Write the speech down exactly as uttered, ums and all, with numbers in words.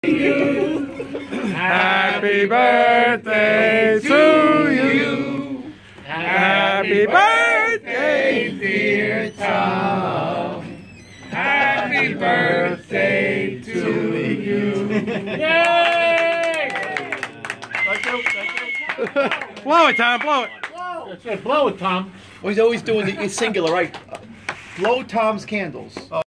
Happy birthday to you. Happy birthday, dear Tom. Happy birthday to you. Yay! Thank you, thank you. Blow it, Tom, blow it. That's right, blow it, Tom. Well, he's always doing the singular, right? Blow Tom's candles.